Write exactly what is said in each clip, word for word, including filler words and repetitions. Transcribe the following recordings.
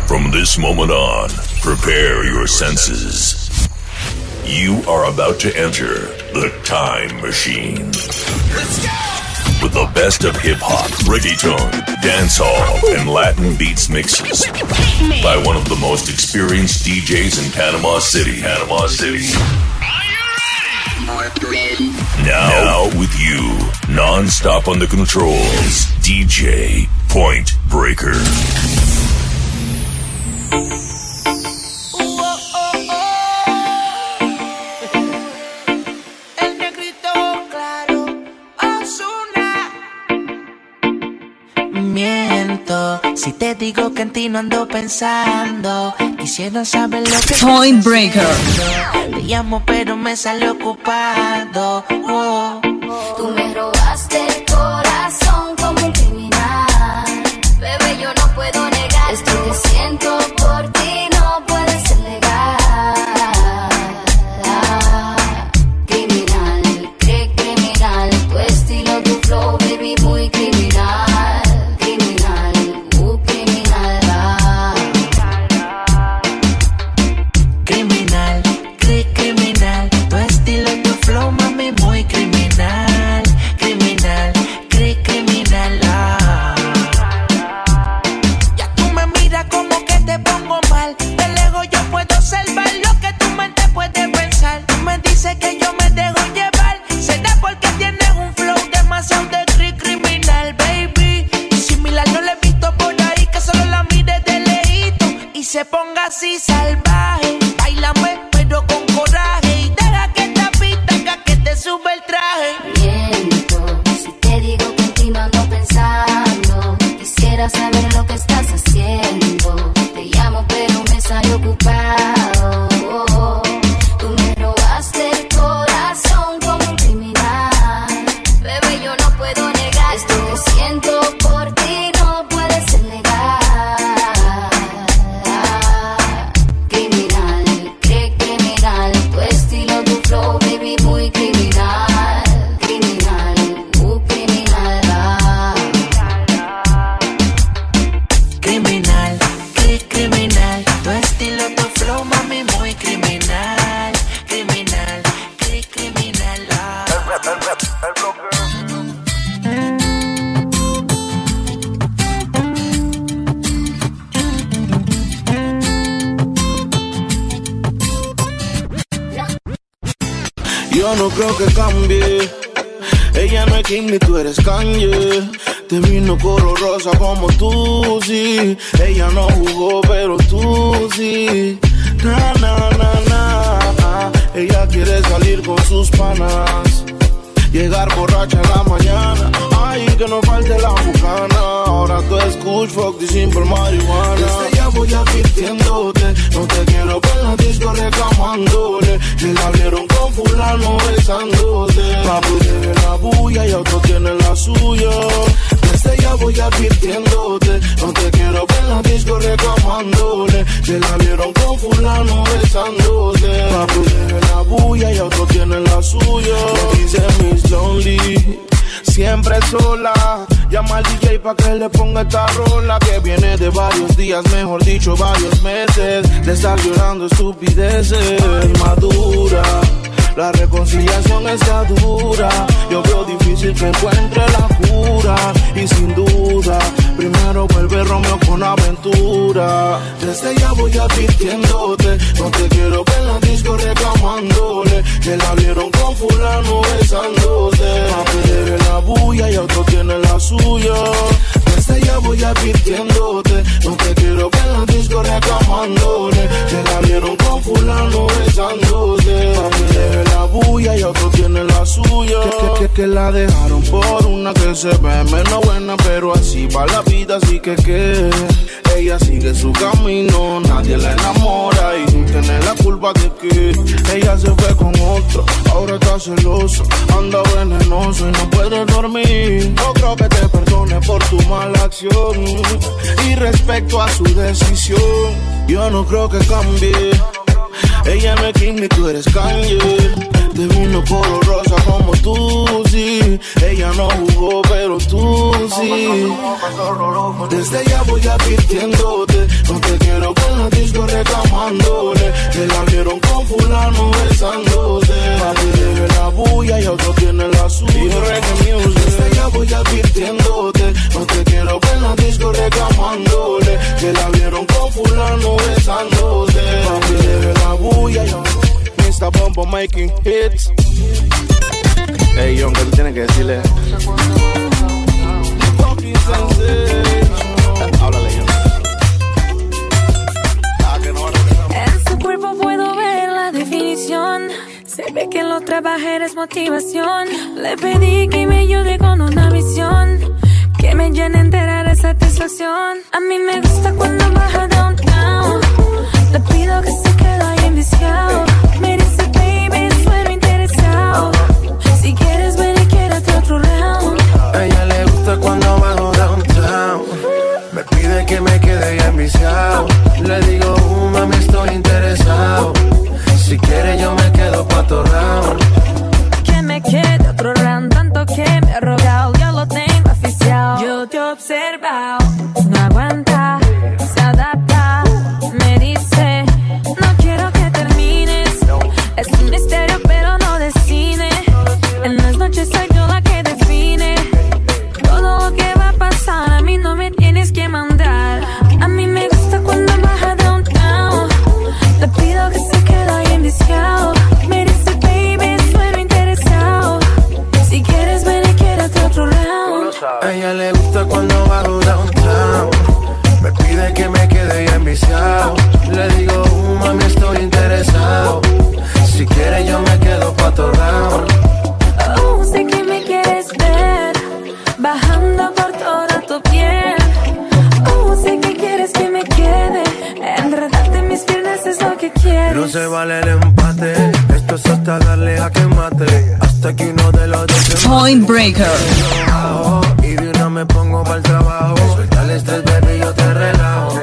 From this moment on, prepare your senses. You are about to enter the Time Machine. Let's go! With the best of hip-hop, reggaeton, dancehall, and Latin beats mixes by one of the most experienced D Js in Panama City. Panama City. Are you ready? Now, now with you, non-stop on the controls, D J Point Breaker. Si te digo que en ti no ando pensando, quisiera saber lo que Point Breaker. Te llamo pero me sale ocupado. Oh. Tú me robaste el corazón como un criminal. Bebé, yo no puedo negar esto que siento por ti, no puede ser legal. Criminal, qué criminal, tu estilo, tu flow, baby, muy criminal. Se ponga así salvaje, bailame pero con coraje y deja que esta pista haga que te sube el traje. Miento, si te digo que en ti no ando pensando, quisiera saber lo que estás haciendo. Te llamo pero me sale ocupado. Oh, tú me robaste el corazón como un criminal. Bebé, yo no puedo negar esto que siento por ti, no puede ser legal. Yo no creo que cambie. Ella no es Kim ni tú eres Kanye. Te vino color rosa como tú, sí. Ella no jugó, pero tú sí. Na, na, na, na. Ella quiere salir con sus panas, llegar borracha en la mañana. Ay, que no falte la bucana. Ahora tú escuchas fuck the simple marihuana. Desde ya voy advirtiéndote, no te quiero ver en la disco reclamándole. Que la vieron con fulano besándote. Papu tiene la bulla y otro tiene la suya. Desde ya voy advirtiéndote, no te quiero ver en la disco reclamándole. Que la vieron con fulano besándote. Papu tiene la bulla y otro tiene la suya. Me dice Miss Lonely, siempre sola. Llama al D J pa' que le ponga esta rola, que viene de varios días, mejor dicho varios meses, de estar llorando estupideces. Madura, la reconciliación está dura. Yo veo difícil que encuentre la cura. Y sin duda, primero vuelve Romeo con Aventura. Desde ya voy advirtiéndote, no te quiero ver en la disco reclamándole. Que la vieron con fulano besándote. Papi tiene la bulla y otro tiene la suya. Desde ya voy advirtiéndote, no te quiero ver en la disco reclamándole. Que la vieron con fulano besándote. Papi tiene la bulla y otro tiene la suya. Que, que, que la dejaron por una que se ve menos buena, pero así va la vida, así que que ella sigue su camino, nadie la enamora y tú tienes la culpa de que ella se fue con otro. Ahora está celoso, anda venenoso y no puede dormir. No creo que te perdone por tu mala acción. Y respecto a su decisión, yo no creo que cambie. Ella no es Kim ni tú eres Kanye. Te vino color rosa como tú, sí. Ella no jugó, pero tú sí. Desde ya voy advirtiéndote, No te quiero con la disco reclamándole. Que la vieron con fulano besándose. Papi, deje la bulla y otro tiene la suya. Y reggae music, desde ya voy advirtiéndote. No te quiero con la disco reclamándole. Que la vieron con fulano besándose. Papi, deje la bulla y otro. mister Bombo making hits. Hey, John, ¿qué tú tienes que decirle? Háblale, John. En su cuerpo puedo ver la definición. Se ve que lo trabajé es motivación. Le pedí que me ayude con una visión que me llene entera de satisfacción. A mí me gusta cuando baja downtown. Le pido que se quede ahí enviciado. Me dice, baby, sueno interesado. Si quieres ven y quédate otro round. A ella le gusta cuando bajo downtown. Me pide que me quede ya enviciado. Le digo, uh, mami, estoy interesado. Si quiere yo me quedo pa' otro round. Que me quede otro round. Tanto que me ha rogado, ya lo tengo oficial. Yo te he observado, no aguanta, se adapta. Me dice, no quiero que termines. Es un misterio pero no de cine. En las noches soy yo la que define todo lo que va a pasar. A mí no me tienes que mandar. A mí me gusta cuando baja downtown. Le pido que se quede ahí enviciado. Me dice, baby, sueno interesado. Si quieres ven y quédate otro round. A ella le gusta cuando bajo downtown. Me pide que me quede ya enviciado. Le digo, uh, mami, estoy interesado. Si quiere yo me quedo pa' otro round. Oh, sé que me quieres ver bajando por toda tu piel. Oh, sé que quieres que me quede. Enredarte en mis piernas es lo que quieres. No se vale el empate. Esto es hasta darle a que mate. Hasta que uno de los dos Point Breaker. Y de una me pongo para el trabajo. Suelta el estrés, baby, yo te relajo.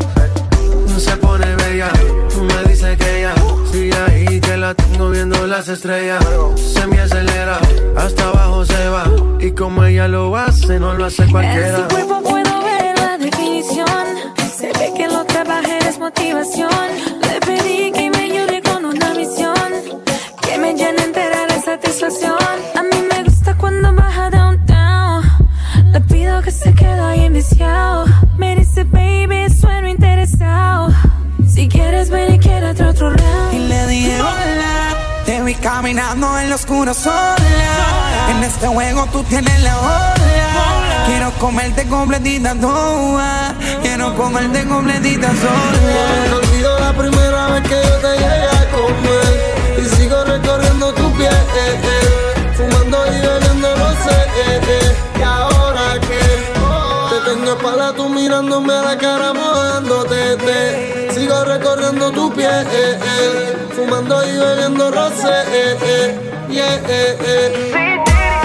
Se pone bella, me dice que ella sigue ahí, que la tengo viendo las estrellas. Se me acelera, hasta abajo se va. Y como ella lo hace, no lo hace cualquiera. En su cuerpo puedo ver la definición. Se ve que lo trabajé es motivación. Le pedí que me ayude con una misión que me llene entera de satisfacción. A mí me gusta cuando baja downtown. Le pido que se quede ahí enviciado. Me dice, baby, sueno interesado. Si quieres ven y quédate otro round. Y le dije, hola, te vi caminando en lo oscuro sola. En este juego tú tienes la ola. Quiero comerte completita toda. Quiero comerte completita sola. No olvido la primera vez que yo te llegué a comer. Y sigo recorriendo tu piel, eh, eh. Fumando y bebiendo no sé, eh, eh. Y ahora que te tengo espalda, tú mirándome a la cara, mojándote, te. Sigo recorriendo tu piel, eh, eh. Fumando y bebiendo rosé, eh, eh. Yeah, eh, eh.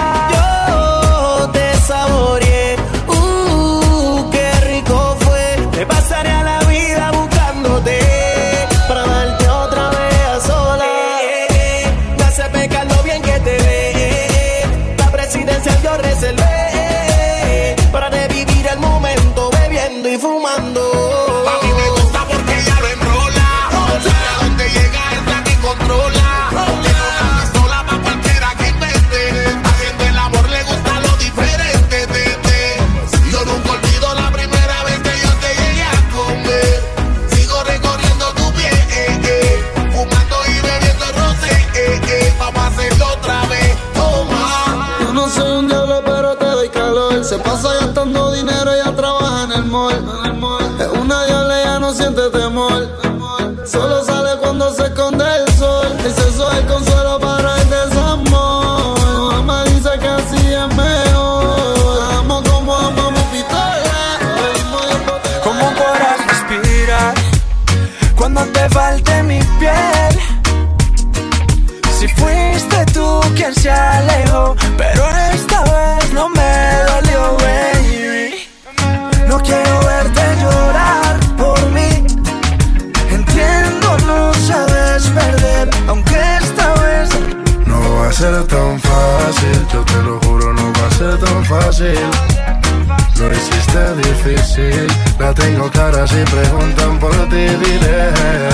Yo te saboreé, uh, qué rico fue. Me pasaré a la vida buscándote para darte otra vez a sola. Me hace pecar lo bien que te ve. La presidencia yo reservé para revivir el momento bebiendo y fumando. A mí me gusta porque ella lo enrola. A donde llega es la que controla. Tiene una pistola pa' cualquiera que invente. Haciendo el amor le gusta lo diferente. Te, te. Yo nunca olvido la primera vez que yo te llegué a comer. Sigo recorriendo tu piel, eh, eh. Fumando y bebiendo rosé, eh, eh. Vamos a hacerlo otra vez, toma. Yo no soy un diablo pero te doy calor. Se pasa gastando dinero, ella trabaja en el mall. Es una diabla, ella no siente temor. Solo sale cuando se esconde el sol. El sexo es el consuelo para el desamor. Mamá dice que así es mejor. Amo como amamos pistola. ¿Cómo podrás respirar cuando te falte mi piel? Si fuiste tú quien se alejó, pero esta vez no me dolió, baby. No quiero verte llorar por mí. Entiendo, no sabes perder, aunque esta vez no va a ser tan fácil, yo te lo juro, no va a ser tan fácil. Lo hiciste pusiste difícil. La tengo clara, si preguntan por ti diré.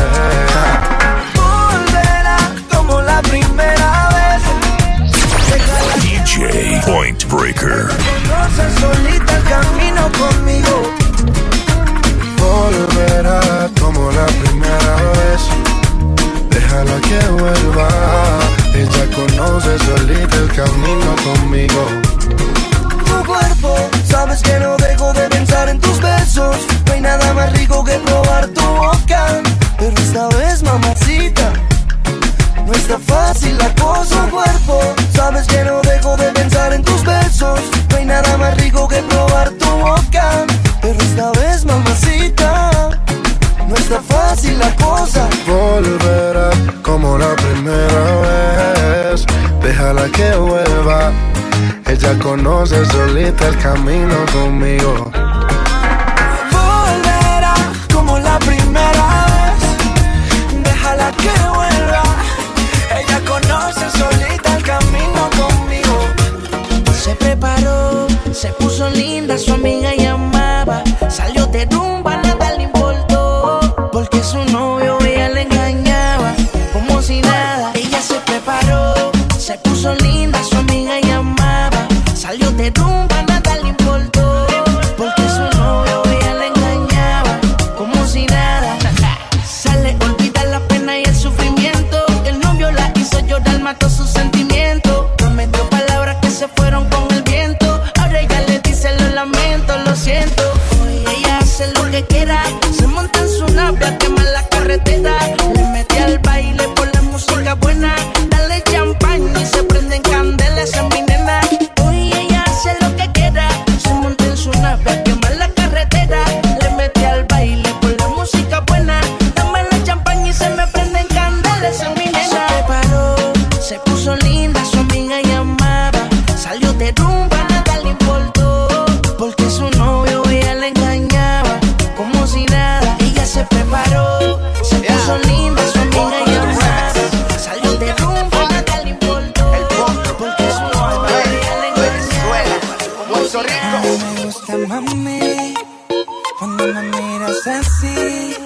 Volverá como la primera vez. D J Point Breaker. Conoce solita el camino conmigo. Volverá como la primera vez. Déjala que vuelva. Ella conoce solita el camino conmigo. Tu cuerpo, sabes que no dejo de pensar en tus besos. No hay nada más rico que probar tu boca. Pero esta vez, mamacita, no está fácil la cosa. Tu cuerpo, sabes que no dejo de pensar en tus besos. No hay nada más rico que probar tu boca. Pero esta vez, mamacita, no está fácil la cosa. Volverá como la primera vez. Déjala que vuelva. Ella conoce solita el camino conmigo. Volverá como la primera vez. Déjala que vuelva. Ella conoce solita el camino conmigo. Se preparó, se puso linda, su amiga llamaba. Salió de rumba, nada le importó, porque su novio ella le engañaba, como si nada. Ella se preparó, se puso linda, su amiga llamaba. Salió de rumba, nada le importó, porque su novio ella le engañaba, como si nada. Sale, olvida la pena y el sufrimiento. El novio la hizo llorar, mató sus sentimientos. Prometió palabras que se fueron con el viento. Ahora ella le dice lo lamento, lo siento. Hoy ella hace lo que quiera. Se monta en su nave a quemar la carretera. Le mete al baile por la música buena. Dale champaña y se prenden candelas en mi nena. Hoy ella hace lo que quiera. Se monta en su nave a quemar la carretera. Le mete al baile por la música buena. Dame la champaña y se me prenden candelas en mi nena. Se preparó, se puso linda, su amiga llamaba. Salió de rumba, nada le importó, porque su novio ella le engañaba, como si nada. Ella se preparó, se puso linda, su amiga llamaba. Salió de rumba, nada le importó, porque su novio ella le engañaba. Me gusta, mami, cuando me miras así,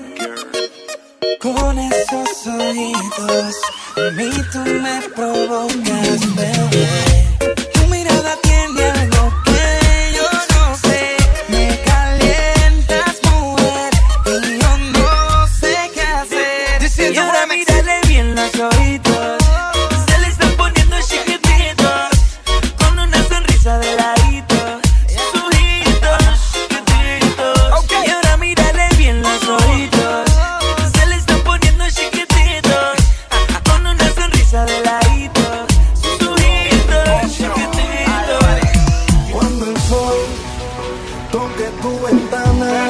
con esos ojitos, a mí tú me provocas, bebé. Tu mirada tiene algo que yo no sé. Me calientas, mujer, y yo no sé qué hacer. Y ahora mírale bien los ojitos, se le están poniendo chiquititos, con una sonrisa de ladito, sus ojitos chiquititos. Y ahora mírale bien los ojitos, se le están poniendo chiquititos, con una sonrisa de ladito, sus ojitos chiquititos. Cuando el sol toque tu ventana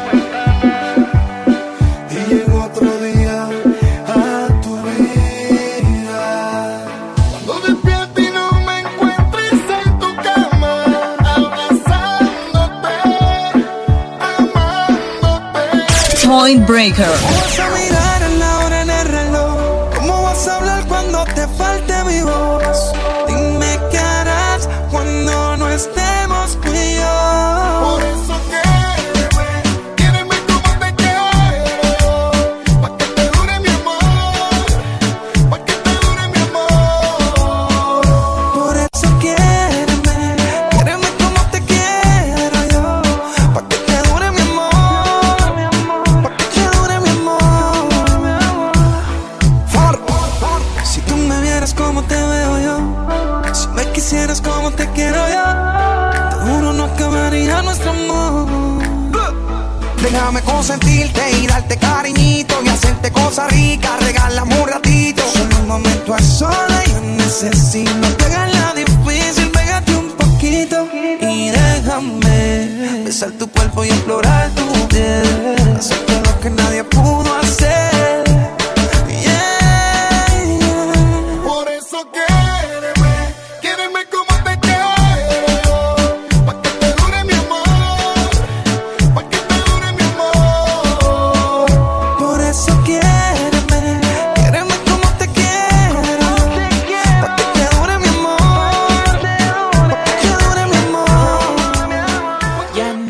y llega otro día a tu vida. Cuando despierto y no me encuentres en tu cama, abrazándote, amándote. Point Breaker. ¿Cómo vas a mirar a la hora en el reloj? ¿Cómo vas a hablar cuando te falte mi voz? Dime qué harás cuando no estemos tú y yo. Por eso quédeme, quédeme como te quiero, pa' que te dure mi amor, pa' que te dure mi amor. Por eso quiéreme, quiéreme como te quiero yo, pa' que te dure mi amor, pa' que te dure mi amor. Si tú me vieras como te veo yo, si me quisieras como te quiero yo, te juro no acabaría nuestro amor. Déjame consentirte y darte cariñito y hacerte cosas ricas, regálame un ratito. Solo un momento a sola yo necesito. Pégala difícil, pégate un poquito y déjame besar tu cuerpo y explorar tu piel, hacerte lo que nadie pudo hacer. Yeah, yeah. Por eso quédeme, quédeme como te quiero, pa' que te dure mi amor, pa' que te dure mi amor. Por eso quiéreme, quiéreme como te quiero, pa' que te dure mi amor, pa' que te dure mi amor. Ya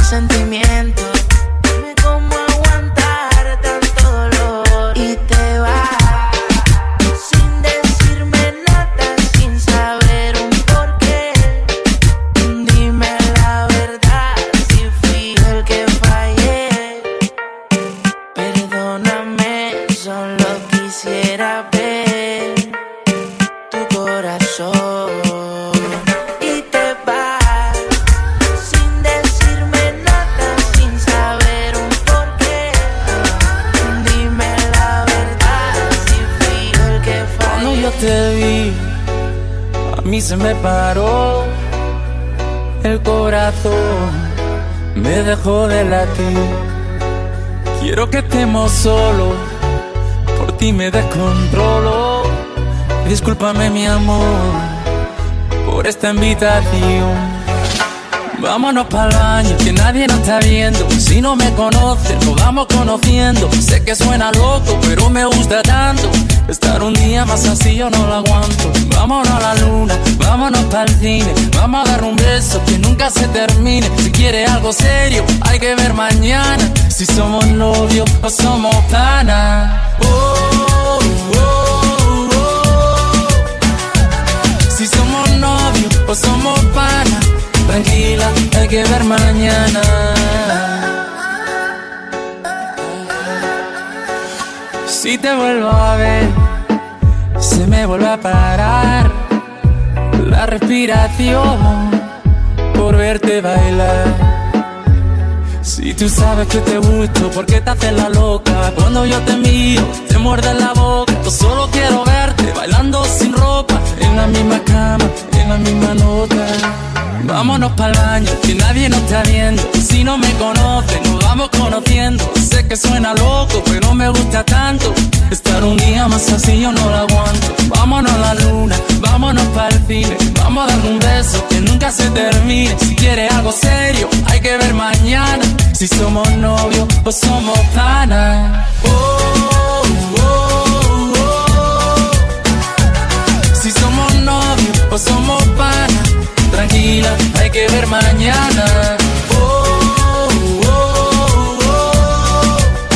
sentimiento. Dime cómo aguantar tanto dolor y te vas sin decirme nada, sin saber un porqué. Dime la verdad, si fui el que fallé. Perdóname, solo quisiera ver tu corazón. Y te vas sin decirme nada, sin saber un porqué. Dime la verdad, si fui el que fallé. Cuando yo te vi, a mí se me paró el corazón, me dejó de latir. Quiero que estemos solos, por ti me descontrolo. Discúlpame mi amor por esta invitación. Vámonos pa'l baño, que nadie nos está viendo. Si no me conoces, nos vamos conociendo. Sé que suena loco, pero me gusta tanto. Estar un día más así yo no lo aguanto. Vámonos a la luna, vámonos pa'l cine. Vamos a dar un beso que nunca se termine. Si quieres algo serio, hay que ver mañana. Si somos novios o somos panas. Oh, oh, oh, oh. Si somos novios o somos panas. Tranquila, hay que ver mañana. Si te vuelvo a ver, se me vuelve a parar la respiración por verte bailar. Si tú sabes que te gusto, ¿por qué te haces la loca? Cuando yo te miro, te muerde la boca. Yo solo quiero verte bailando sin ropa, en la misma cama, en la misma nota. Vámonos pa'l baño, que nadie nos está viendo. Si no me conoces, nos vamos conociendo. Sé que suena loco, pero me gusta tanto. Estar un día más así yo no lo aguanto. Vámonos a la luna, vámonos pa'l cine. Vamos a dar un beso que nunca se termine. Si quieres algo serio, hay que ver mañana. Si somos novios o somos panas. Oh, oh, oh, oh. Si somos novios o somos panas. Tranquila, hay que ver mañana. Oh, oh, oh.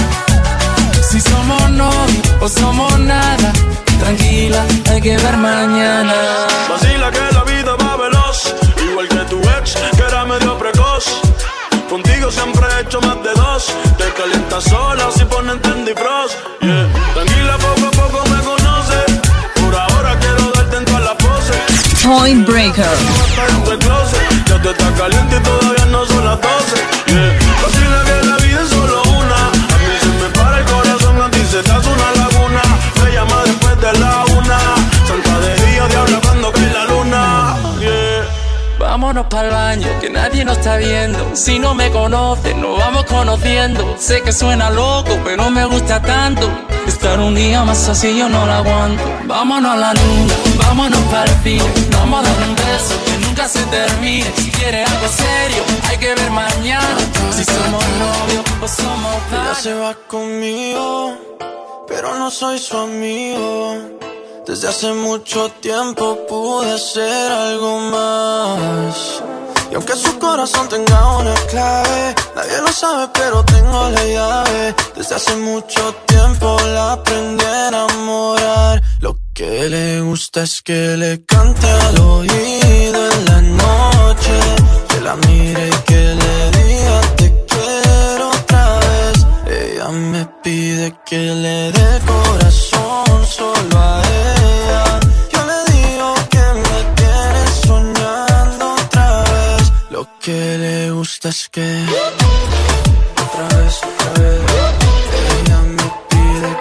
Si somos novios o somos nada. Tranquila, hay que ver mañana. Vacila que la vida va veloz, igual que tu ex, que era medio precoz. Contigo siempre he hecho más de dos. Te calientas sola si ponen Trendy Frost. Yeah. Tranquila, poco a poco me conoces. Por ahora quiero darte en todas las poses. Point Breaker. Ya te está caliente y todavía no son las doce. Yeah. Vacila que la vida es solo una. A mí se me para el corazón, a ti se te hace una laguna. Me llama después de la una. Santa de día, diabla cuando cae la luna. Yeah. Vámonos pa'l baño, que nadie nos está viendo. Si no me conoces, nos vamos conociendo. Sé que suena loco, pero me gusta tanto. Estar un día más así yo no lo aguanto. Vámonos a la luna, vámonos pa'l cine. Vamos a dar un beso que nunca se termine. Si quieres algo serio, hay que ver mañana. Si somos novios o somos panas. Ella se va conmigo, pero no soy su amigo. Desde hace mucho tiempo pude ser algo más. Y aunque su corazón tenga una clave, nadie lo sabe, pero tengo la llave. Desde hace mucho tiempo la aprendí a enamorar. Lo que le gusta es que le cante al oído en la noche, que la mire y que le diga te quiero otra vez. Ella me pide que le dé corazón solo a ella. Yo le digo que me tiene soñando otra vez. Lo que le gusta es que otra vez, otra vez. Ella me pide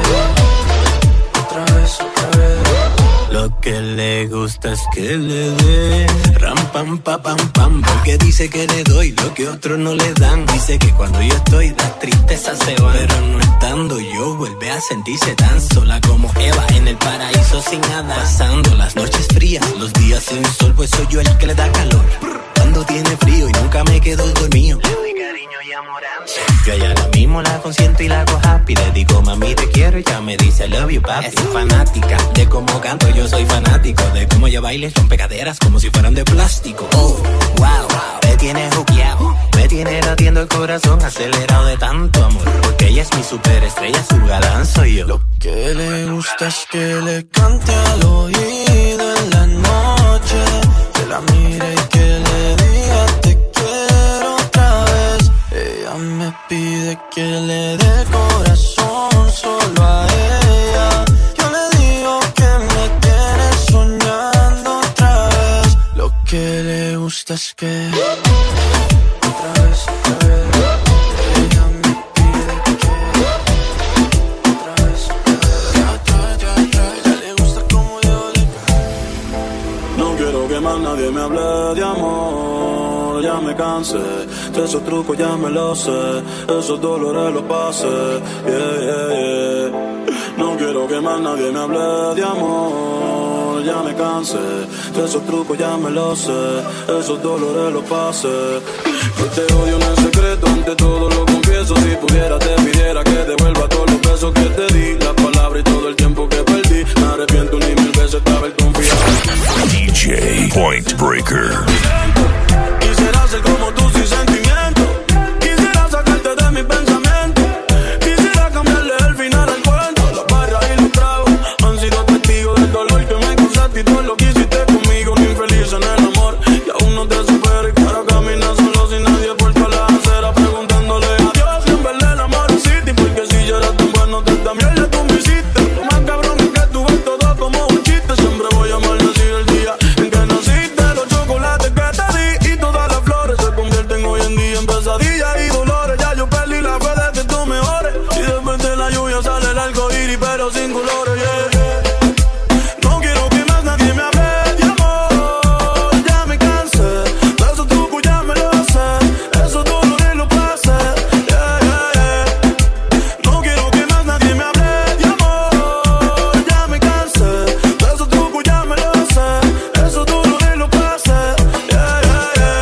que otra vez, otra vez. Lo que le gusta es que le dé ram pam pa pam pam, porque dice que le doy lo que otros no le dan. Dice que cuando yo estoy las tristezas se van, pero no estando yo vuelve a sentirse tan sola como Eva en el paraíso sin nada. Pasando las noches frías, los días sin sol, pues soy yo el que le da calor. Cuando tiene frío y nunca me quedo dormido, le doy cariño y amor. Yo ya lo mismo la consiento y la hago happy. Le digo mami te quiero y ya me dice I love you papi. Es fanática de cómo canto, yo soy fanático de cómo ella baila y rompe caderas como si fueran de plástico. Oh, wow, me tiene juqueado, me tiene latiendo el corazón acelerado de tanto amor. Porque ella es mi superestrella, su galán soy yo. Lo que le gusta es que le cante al oído en la noche, que la mire y que le diga te quiero otra vez. Ella me pide que le dé corazón solo a ella. Yo le digo que me tiene soñando otra vez. Lo que le gusta es que otra vez, otra vez. Ella me pide que otra vez, otra vez, otra vez, otra vez. Ella le gusta como yo le canto. No quiero que más nadie me hable de amor, ya me cansé de esos trucos, ya me lo sé, esos dolores los pasé, yeah, yeah, yeah. No quiero que más nadie me hable de amor, ya me cansé de esos trucos, ya me lo sé, esos dolores los pasé. Yo te odio en el secreto, ante todo lo confieso. Si pudiera te pidiera que devuelva todos los besos que te di, las palabras y todo el tiempo que perdí. Me arrepiento ni mil veces de haber confiado. D J Point Breaker. Quisiera ser como tú sin sentimiento, quisiera sacarte de mi pensamiento, quisiera cambiarle el final al cuento. Las barras y los tragos han sido testigos del dolor que me causaste y todo lo que hiciste conmigo. Un infeliz en el amor y aún no te supero. Y ahora caminas solo sin nadie por toda la acera, preguntándole a Dios si en verdad el amor existe. Porque si yo era tan bueno, tanta mierda tú me hiciste. Lo más cabrón es que tú ves todo como un chiste. Siempre voy a maldecir el día en que naciste. Los chocolates que te di y todas las flores se convierten hoy en día en pesadillas y dolores. Ya yo perdí la fe de que tú mejores. Y después de la lluvia sale el arco iris, pero sin colores, yeah. No quiero que más nadie me hable de amor, ya me cansé de esos trucos, ya me lo sé, esos dolores los pasé, yeah, yeah, yeah. No quiero que más nadie me hable de amor, ya me cansé de esos trucos, ya me lo sé, esos dolores los pasé, yeah, yeah, yeah.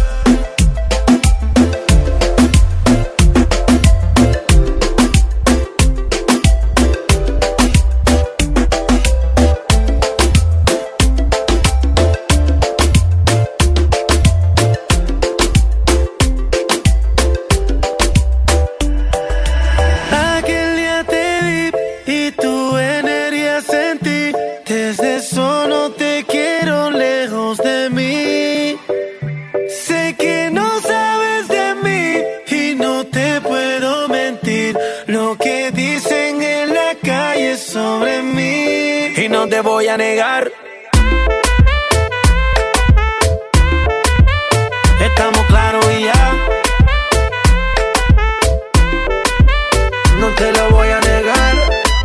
Aquel día te vi y tu energía sentí. Desde eso no te quiero lejos de mí. Sé que no sabes de mí y no te puedo mentir. Lo que dicen en la calle sobre mí y no te voy a negar. Estamos claros y ya. No te lo voy a negar.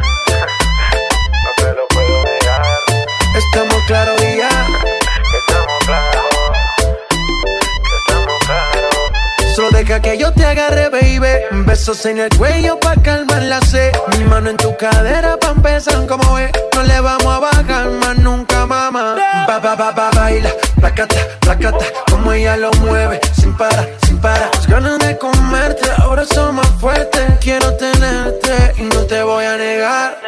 No te lo puedo negar. Estamos claros y ya. Estamos claros. Estamos claros. Solo deja que yo te agarre, baby. Besos en el cuello pa' calmar la sed. Mi mano en tu cadera pa' empezar como ves. No le vamos a bajar más nunca, mamá. Ba, ba, ba, ba, baila, placata, placata. Como ella lo mueve, sin parar, sin parar. Las ganas de comerte, ahora son más fuertes. Quiero tenerte y no te voy a negar.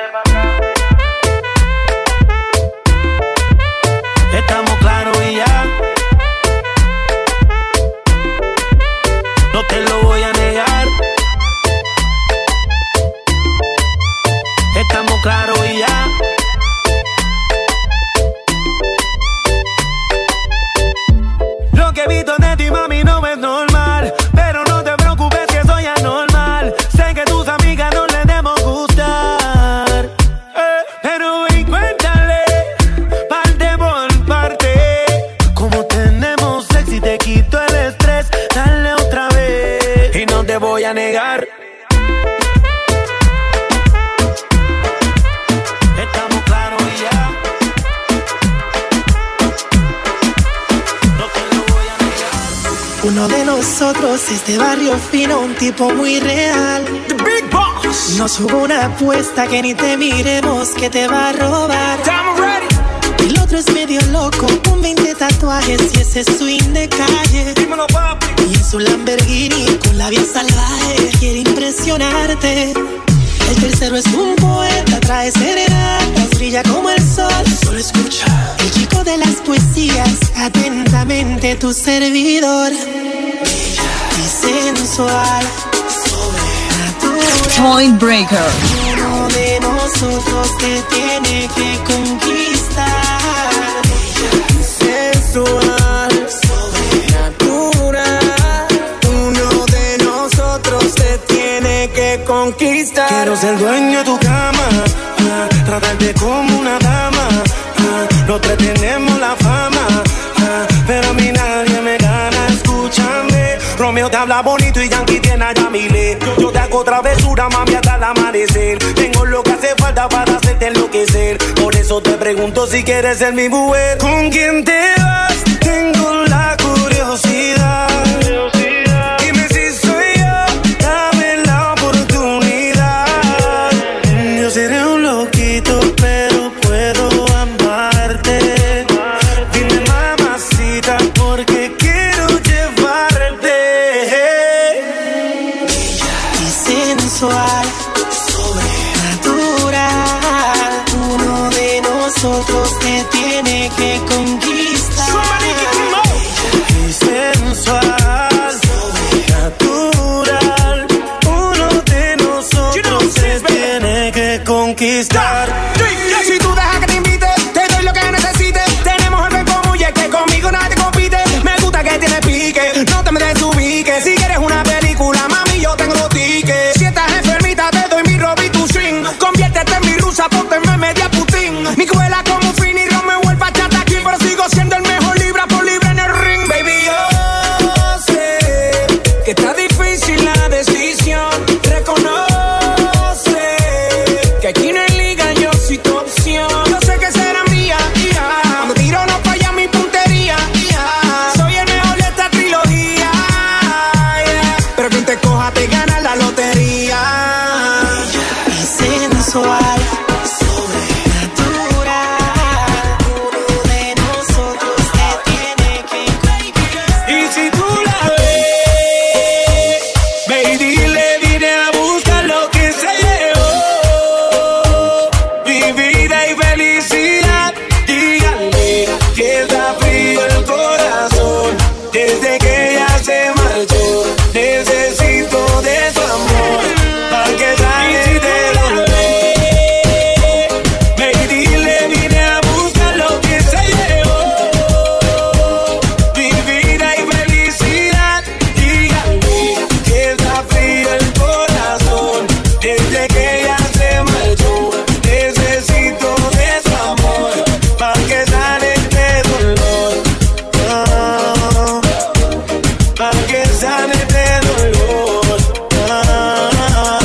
Estamos claros y ya. No te lo voy a negar. Estamos claros y ya. Lo que he visto de ti, mami, no es normal. Pero no te preocupes que soy anormal. Sé que tus amigas no les debemos gustar, eh, pero ven, cuéntale parte por parte. Como tenemos sexy y te quito el estrés. Dale otra vez y no te voy a negar. Estamos claros y ya. No te lo voy a negar. Uno de nosotros es de barrio fino, un tipo muy real. The Big Boss. Nos jugó una apuesta que ni te miremos que te va a robar. I'm ready. El otro es medio loco, con veinte tatuajes y ese swing de calle. Dímelo, papi. Y en su Lamborghini con la vida salvaje quiere impresionarte. El tercero es un poeta, trae serenatas, brilla como el sol. Solo escucha. El chico de las poesías, atentamente tu servidor. Ella dice sensual, sobrenatural. Joint Breaker. Uno de nosotros te tiene que conquistar. Sensual, sobrenatural. Uno de nosotros te tiene que conquistar. Quiero ser dueño de tu cama, ah, tratarte como una dama, ah, los tres tenemos la fama, ah, pero a mí nadie me gana, escúchame. Romeo te habla bonito y Yankee tiene a Yamile. Yo, yo te hago travesura, mami, hasta el amanecer. Tengo lo que hace falta para hacerte enloquecer. Por eso te pregunto si quieres ser mi mujer. ¿Con quién te vas? Tengo la curiosidad. Dime si soy yo, dame la oportunidad. Yo seré un loquito, pero puedo amarte. Dime, mamacita, porque quiero llevarte. Y sensual, sobrenatural. Uno de nosotros te tiene que conquistar. Y sensual, sobrenatural. Uno de nosotros te tiene que conquistar. Si tú dejas que te invite, te doy lo que necesites. Tenemos algo en común y es que conmigo nadie compite. Me gusta que tienes pique, no te me desubiques. Si quieres una película, mami, yo tengo los tickets. Si estás enfermita, te doy mi Robbie to swing. Conviértete en mi rusa, ponte en media Putin. Mi cuela como Finn y Romeo el bachata aquí, pero sigo siendo el mejor libra por libra en el ring. Baby, yo sé que está difícil la decisión. Reconoce que aquí no hay liga, yo soy tu opción. Yo sé que será mía, yeah. Cuando tiro no falla mi puntería, yeah. Soy el mejor de esta trilogía, yeah. Pero quien te coja te gana la lotería. Y sensual, sobrenatural. Uno de nosotros te tiene que conquistar. Y si tú la ves, baby, le vine a buscar lo que se llevó. Mi vida y felicidad. Díganme que está frío el corazón desde que ella se marchó. Necesito de su amor para que sane de dolor. Baby, le vine a buscar lo que se llevó. Mi vida y felicidad. Díganme que está frío el corazón desde que ella se marchó. Necesito de su amor para que sane de dolor. Ah, para que sane de dolor. Ah.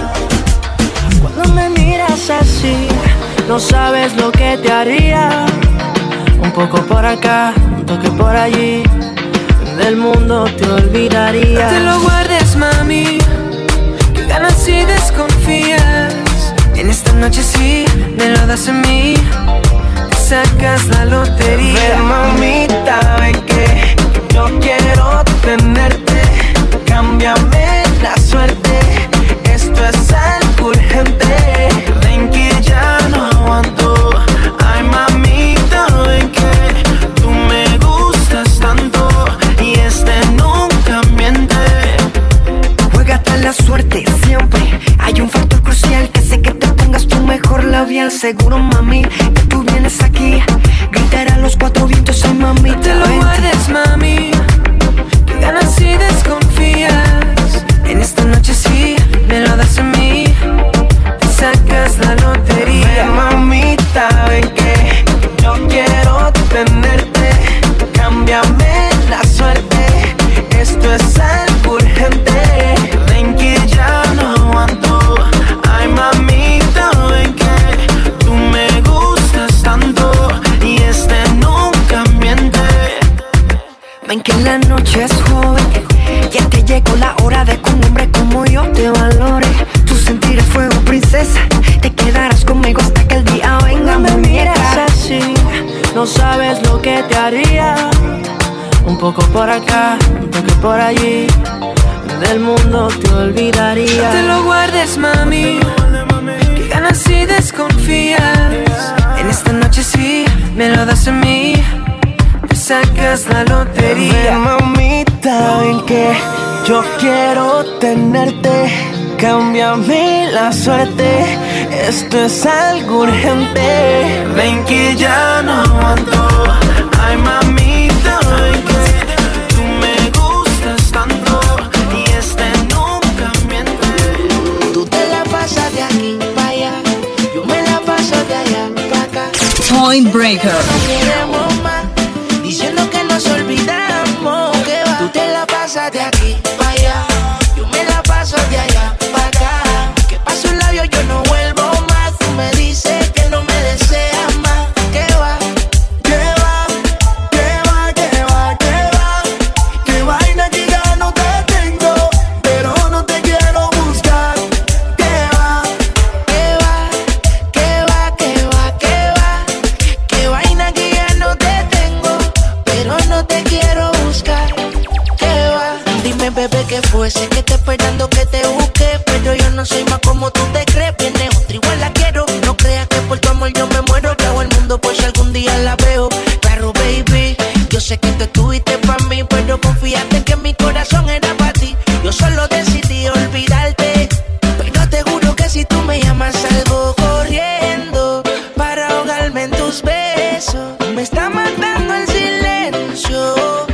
Cuando me miras así, no sabes lo que te haría. Un poco por acá, un toque por allí. Del mundo te olvidaría. No te lo guardes, mami, que ganas si desconfías. En esta noche sí, me lo das a mí. Te sacas la lotería. Ven, mamita, ven que yo quiero tenerte. Cámbiame la suerte, esto es algo urgente. Ven que ya no aguanto. Ay, mamita, ven que tú me gustas tanto y este nunca miente. Juégate la suerte siempre. Hay un factor crucial que hace que te pongas tu mejor labial. Seguro, mami, que tú vienes aquí. Gritar a los cuatro vientos, ay, mamita. No te lo guardes, mami, que ganas si desconfías. En esta noche sí, me lo das a mí. Te sacas la lotería. Ven, mamita, ven que yo quiero tenerte. Cámbiame la suerte, esto es algo urgente. Ven que ya no aguanto. Ay, mamita, ven que tú me gustas tanto y este nunca miente. Ven que la noche es joven, ya te llegó la hora de que un hombre como yo te valore. Tú sentirás fuego, princesa, te quedarás conmigo hasta que el día venga. Me miras así, no sabes lo que te haría. Un poco por acá, un toque por allí. Del mundo te olvidaría. No te lo guardes, mami, que ganas si desconfías. En esta noche sí, me lo das a mí. Te sacas la lotería. Ven, mamita, ven que Yo quiero tenerte, cámbiame la suerte. Esto es algo urgente. Ven que ya no aguanto. Ay, mamita, ven que tú me gustas tanto y este nunca miente. Tú te la pasas de aquí para allá, yo me la paso de allá para acá. Point Breaker. No queremos más, diciendo que nos olvidamos. Que va. Tú te la pasas de aquí para allá, yo me la paso de allá para acá. Que paso un labio, yo no vuelvo más. Tú me dices que no me deseas más. Que va, que va, que va, que va, que va. Que vaina que ya no te tengo, pero no te quiero buscar. Que va, que va, que va, que va, que va. Que vaina que ya no te tengo, pero no te quiero buscar. Que va. Dime, bebé, ¿qué fue? Sé que te esperando que te busque, pero yo no soy más como tú te crees. Viene otra, igual la quiero. No creas que por tu amor yo me muero. Que hago el mundo por si algún día la veo. Claro, baby, yo sé que tú estuviste para mí, pero confíate que mi corazón era para ti. Yo solo decidí olvidarte, pero te juro que si tú me llamas salgo corriendo para ahogarme en tus besos. Me está matando el silencio.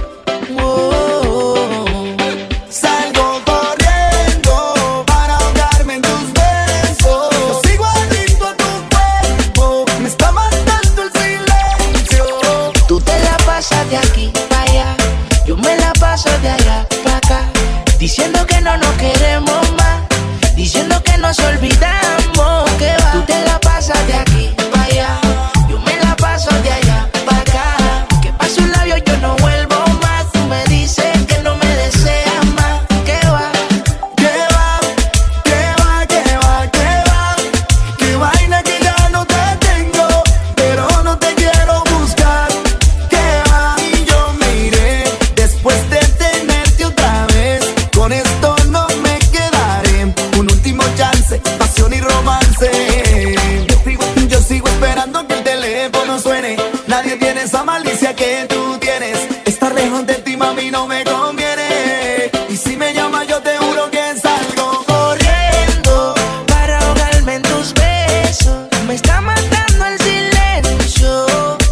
Oh. salgo corriendo para ahogarme en tus besos. Yo sigo adicto a tu cuerpo, me está matando el silencio. Tú te la pasas de aquí para allá, yo me la paso de allá para acá. Diciendo que no nos queremos más, diciendo que nos olvidamos. Que va. Tú te la pasas de aquí para allá, yo me la paso de allá para acá. Que paso un labio, yo no vuelvo más. Tú me dices que no me deseas más. Que va, Que va, que va, que va, que va. Que vaina que ya no te tengo, pero no te quiero buscar. Que va, y yo me iré después de tenerte otra vez. Con esto no me quedaré. Un último chance, pasión y romance. Yo sigo, yo sigo esperando que el teléfono suene. Nadie tiene esa malicia que tú tienes. Estar lejos de ti, mami, no me conviene. Y si me llamas, yo te juro que salgo corriendo para ahogarme en tus besos. Me está matando el silencio.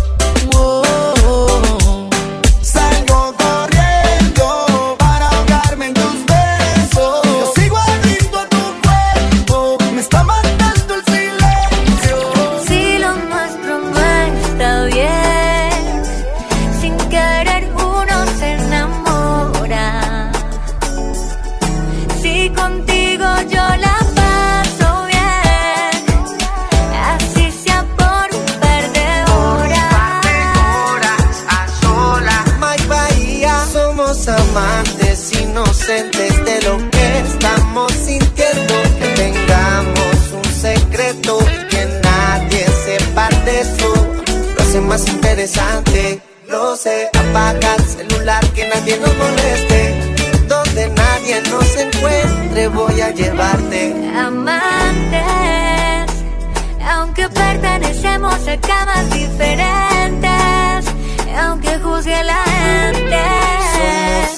Oh. Salgo corriendo para ahogarme en tus besos. Yo sigo adicto a tu cuerpo, me está matando el silencio. Si lo nuestro no está bien, sin querer uno se enamora. Si contigo yo la paso bien, así sea por un par de horas. A sola, my Bahía. Somos amantes inocentes de lo que estamos sintiendo. Que tengamos un secreto y que nadie sepa de eso. Lo hace más interesante, lo sé. Apaga el celular, que nadie nos moleste. Donde nadie nos encuentre voy a llevarte. Amantes, aunque pertenecemos a camas diferentes, aunque juzgue la gente. Somos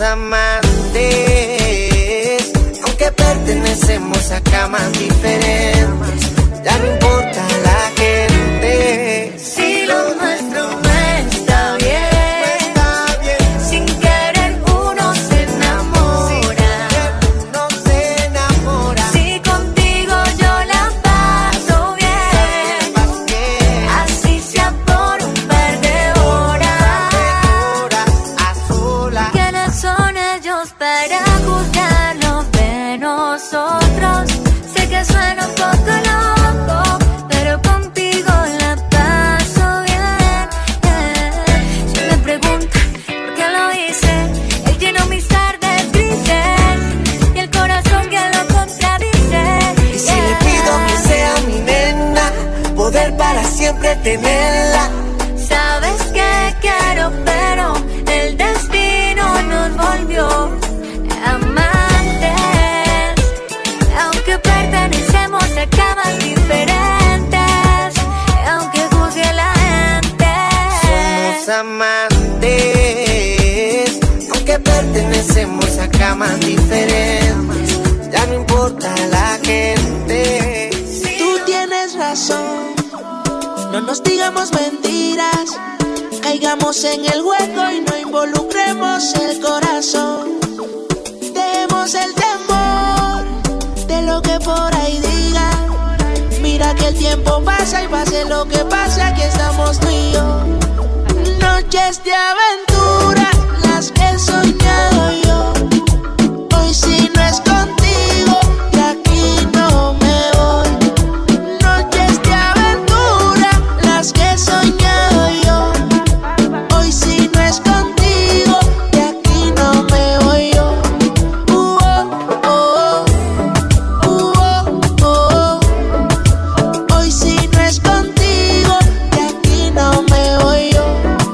amantes, aunque pertenecemos a camas diferentes. Ya no importa la gente. Si lo nuestro no está bien, sin querer uno se enamora. No se enamora. Si contigo yo la paso bien, así sea por un par de horas. A sola. Que la zona yo más diferentes. Ya no importa la gente. Tú tienes razón, no nos digamos mentiras. Caigamos en el juego y no involucremos el corazón. Dejemos el temor de lo que por ahí digan. Mira que el tiempo pasa y pase lo que pase, aquí estamos tú y yo. Noches de aventura, las que he soñado yo. Hoy si no es contigo, de aquí no me voy. Noches de aventura, las que he soñado yo. Hoy si no es contigo, de aquí no me voy yo. Uh, oh, oh, uh, oh, oh. Hoy si no es contigo, de aquí no me voy yo.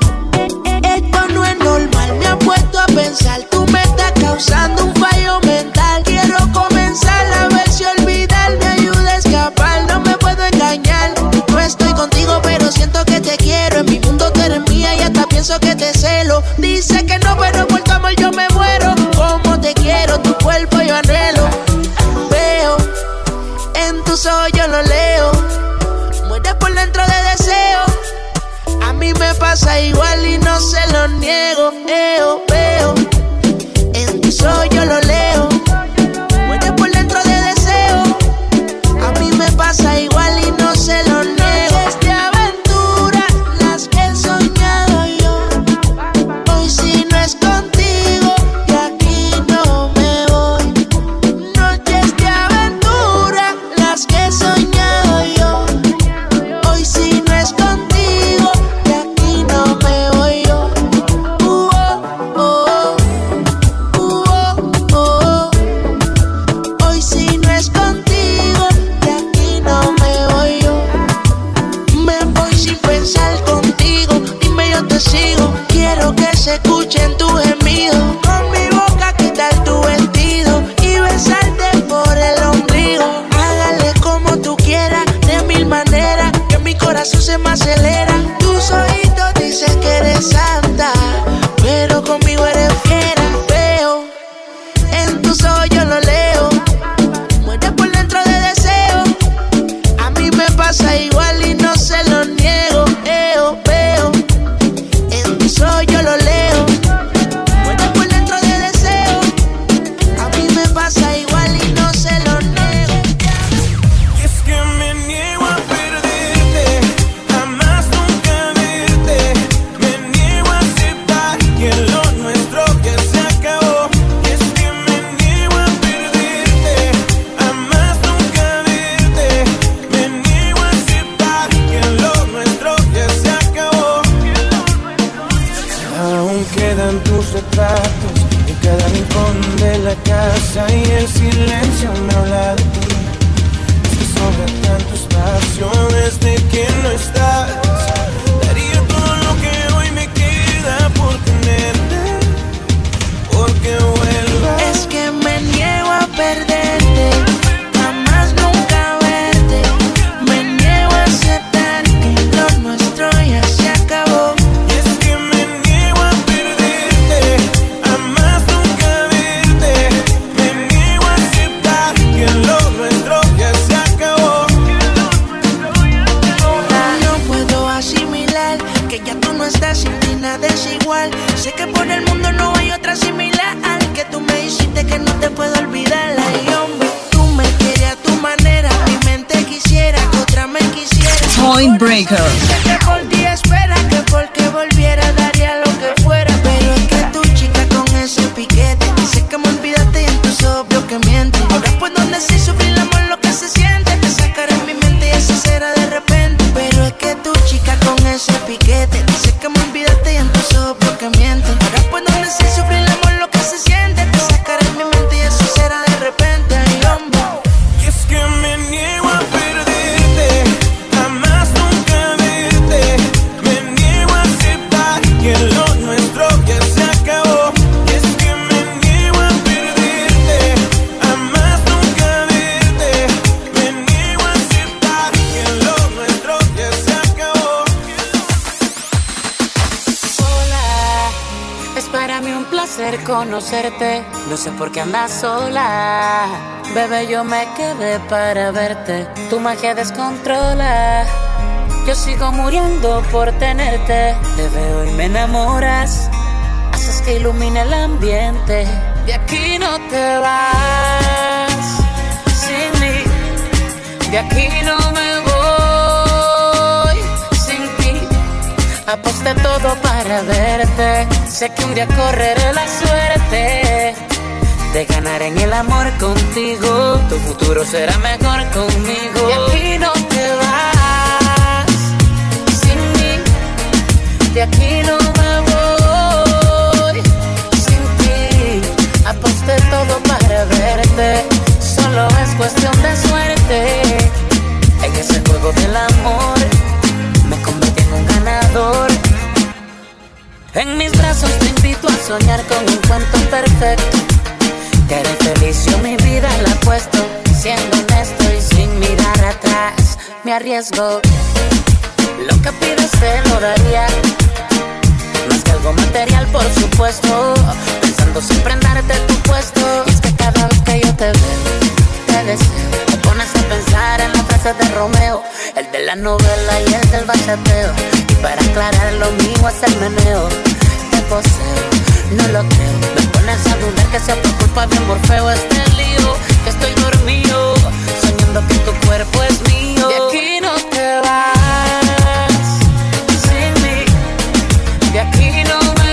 Esto no es normal, me ha puesto a pensar. Tú me estás causando un fallo mental. Quiero comenzar a ver si olvidar me ayuda a escapar. No me puedo engañar. No estoy contigo, pero siento que te quiero. En mi mundo tú eres mía y hasta pienso que te celo. Dice que no, pero por tu amor yo me muero. Como te quiero, tu cuerpo yo anhelo. Veo en tus ojos yo lo leo. Mueres por dentro de deseo. A mí me pasa igual y no se lo niego. Eo, veo en tus ojos yo lo leo. Mueres por dentro de deseo. A mí me pasa igual y no se lo niego. Noches de aventura, las que he soñado yo. Hoy si no es contigo, de aquí no me voy. Noches de aventura, las que he soñado yo. Hoy si no es contigo, de aquí no me voy yo. Uh, oh, oh, uh, oh, oh. Hoy si no es contigo, de aquí no me voy yo. Me voy sin pensar contigo, dime yo te sigo. Quiero que se escuchen tu gemido. Con mi boca quitar tu vestido y besarte por el ombligo. Hágale como tú quieras, de mil maneras, que mi corazón se me acelera. Tus ojitos dicen que eres santa, pero conmigo eres fiera. Veo en tus ojos yo lo leo. Mueres por dentro de deseo. A mí me pasa igual y no se lo niego. Eo, veo en tus ojos yo lo leo. Mueres por dentro de deseo. A mí me pasa igual y no se lo niego. Y es que me niego a perderte, jamás nunca verte. Me niego a aceptar que lo nuestro ya se acabó. Y es que me niego a perderte, jamás nunca verte. Me niego a aceptar que lo nuestro ya se acabó. Aún quedan tus retratos en cada rincón de la casa y el silencio me habla de ti. Es que sobra tanto espacio desde que no estás. Daría todo lo que hoy me queda por tenerte, porque vuelvas. Es que me niego a perderte, jamás nunca verte. Me niego a aceptar que lo nuestro ya se acabó. Y es que me niego a perderte, jamás nunca verte. Me niego a aceptar que lo nuestro ya se acabó. No puedo asimilar que ya tú no estás, sin ti nada es igual. Sé que por el mundo no hay otra similar, que tú me hiciste que no te puedo olvidar. Ay, hombre, tú me quieres a tu manera, mi mente quisiera que otra me quisiera. Point Breaker. Sé que por ti espera, que porque volviera daría lo que fuera. Pero es que tu chica con ese piquete, sé que me olvidaste y en tus ojos veo que mientes. Ahora puedo decir sufrir el amor lo que se siente. Te sacaré en mi mente y eso será de repente. Pero es que tu chica con ese piquete, sé que me olvidaste y en tus ojos veo que mientes. Ahora puedo decir sufrir el amor lo que se siente. Te sacaré en mi mente y eso será de repente. Ay, hombre. Y es que me niego a perderte, jamás nunca verte. conocerte, no sé por qué andas sola. Bebé, yo me quedé para verte, tu magia descontrola. Yo sigo muriendo por tenerte, te veo y me enamoras. Haces que ilumine el ambiente. De aquí no te vas sin mí, de aquí no me voy sin ti. Aposté todo para verte, sé que un día correré la suerte de ganar en el amor contigo. Tu futuro será mejor conmigo. De aquí no te vas sin mí, de aquí no me voy sin ti. Aposté todo para verte, solo es cuestión de suerte. En ese juego del amor me convertí en un ganador. En mis brazos te invito a soñar con un cuento perfecto. Que haré feliz, yo mi vida la apuesto. Siendo honesto y sin mirar atrás, me arriesgo. Lo que pides te lo daría, más que algo material, por supuesto. Pensando siempre en darte tu puesto. Y es que cada vez que yo te veo, te deseo. Te pones a pensar en las frases de Romeo, el de la novela y el del bachateo. Y para aclarar lo mío es el meneo. Te poseo, no lo creo. Me pones a dudar que sea por culpa de un Morfeo este lío. Que estoy dormido, soñando que tu cuerpo es mío. De aquí no te vas sin mí, de aquí no me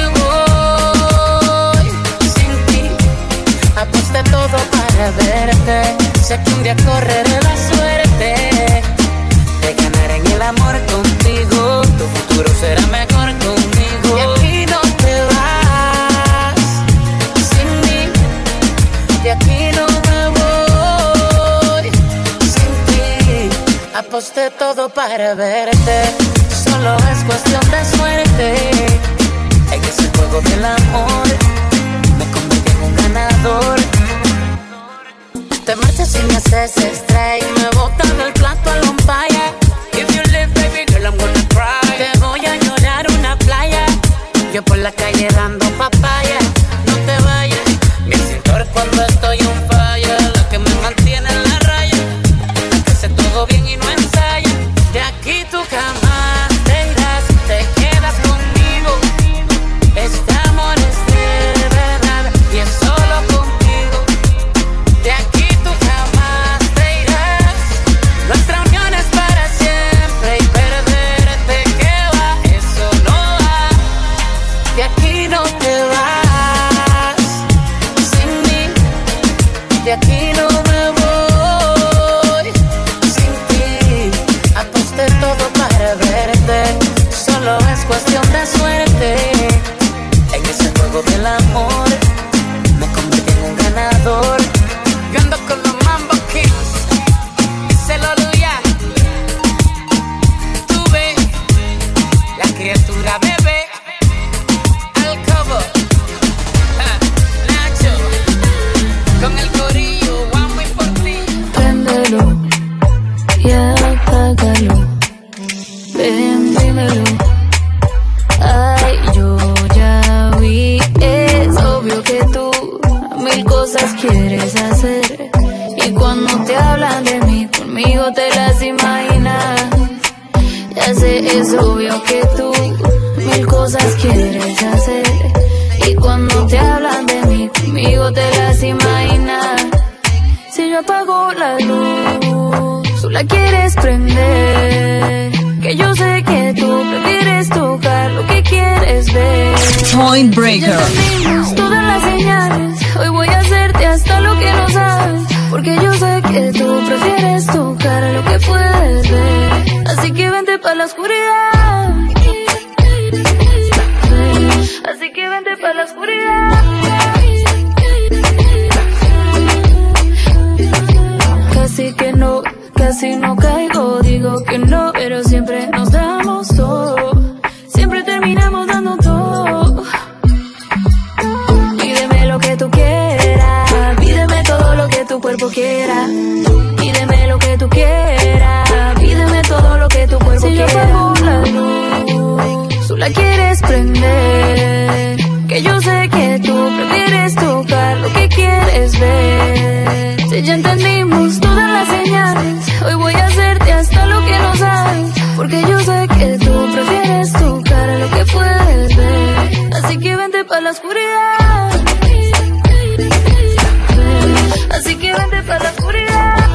voy sin ti. Aposté todo para verte, sé que un día correré la suerte de ganar en el amor contigo. Tu futuro será mejor conmigo. De aquí no te vas sin mí, de aquí no me voy sin ti. Aposté todo para verte, solo es cuestión de suerte. En ese juego del amor me convertí en un ganador. Te marchas y me haces stray, me botas del plato al umpire. If you leave, baby girl, I'm gonna cry. Te voy a llorar una playa, yo por la calle dando papaya. No te vayas, mi cintor cuando estoy on fire, la que me mantiene en la raya, la que hace todo bien y no ensaya. De aquí tú jamás te irás, te quedas conmigo. Este amor es de verdad y es solo contigo. De aquí tú jamás te irás, nuestra unión es para siempre y perderte que va, eso no va. De aquí no te vas sin mí, de aquí no me voy sin ti. Aposté todo para verte, solo es cuestión de suerte. En ese juego del amor me convertí en un ganador. Yo ando con los Mambo Kings, díselo Luya. Tú ves la criatura bebé al cobo, ah, Nacho con el corillo, vamos y por ti. Préndelo y apágalo, ven, dímelo. Ay, yo ya vi, es obvio que tú mil cosas quieres hacer. Y cuando te hablan de mí, conmigo te las imaginas. Ya sé, es obvio que tú mil cosas quieres hacer. Y cuando te hablan de mí, conmigo te las imaginas. Si yo apago la luz, tú la quieres prender. Que yo sé que tú prefieres tocar lo que quieres ver. Point Breaker. Ya entendimos todas las señales, hoy voy a hacerte hasta lo que no sabes. Porque yo sé que tú prefieres tocar lo que puedes ver. Así que vente pa' la oscuridad, así que vente pa' la oscuridad. Casi que no, casi no caigo, digo que no, pero siempre nos damos todo, siempre terminamos dando todo. Pídeme lo que tú quieras, pídeme todo lo que tu cuerpo quiera. Pídeme lo que tú quieras, pídeme todo lo que tu cuerpo quiera. Si yo apago la luz, tú la quieres prender. Que yo sé que tú prefieres Si ya entendimos todas las señales, hoy voy a hacerte hasta lo que no sabes, porque yo sé que tú prefieres tu cara a lo que puedes ver. Así que vente pa' la oscuridad, así que vente pa' la oscuridad.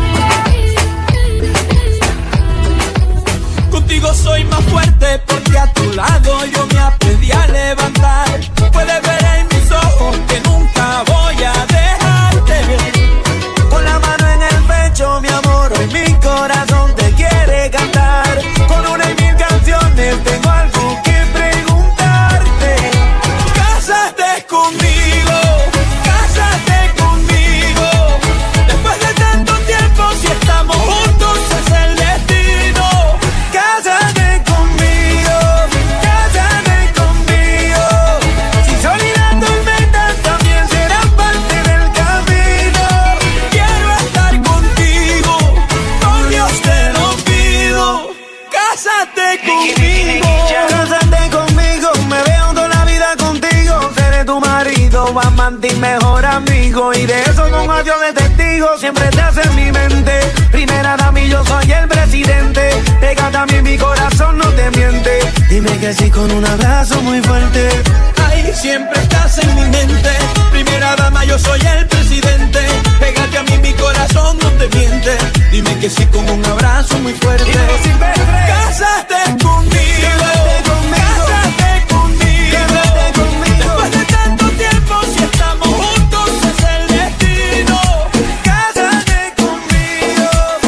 Contigo soy más fuerte porque a tu lado yo me aprendí a levantar. Puedes ver en mis ojos que nunca voy a dejarte. Con la mano en el pecho, mi amor, hoy mi corazón te quiere cantar. Con una y mil canciones tengo algo que preguntarte. Cásate conmigo, cásate conmigo. Después de tanto tiempo, si estamos juntos es el destino. Cásate conmigo, cásate conmigo. Si sol y la tormenta también serán parte del camino. Quiero estar contigo, por Dios te lo pido. Cásate conmigo. Cásate conmigo, me veo toda la vida contigo. Seré tu marido, amante y mejor amigo. Y de eso con adiós de testigo, siempre te hace en mi mente. Primera dama y yo soy el presidente. Pégate a mí, mi corazón no te miente. Dime que sí con un abrazo muy fuerte. Ay, siempre estás en mi mente. Primera dama, yo soy el presidente. Pégate a mí, mi corazón no te miente. Dime que sí con un abrazo muy fuerte. Cásate conmigo, Quédate conmigo. cásate conmigo. Quédate conmigo. Después de tanto tiempo, si estamos juntos es el destino. Cásate conmigo.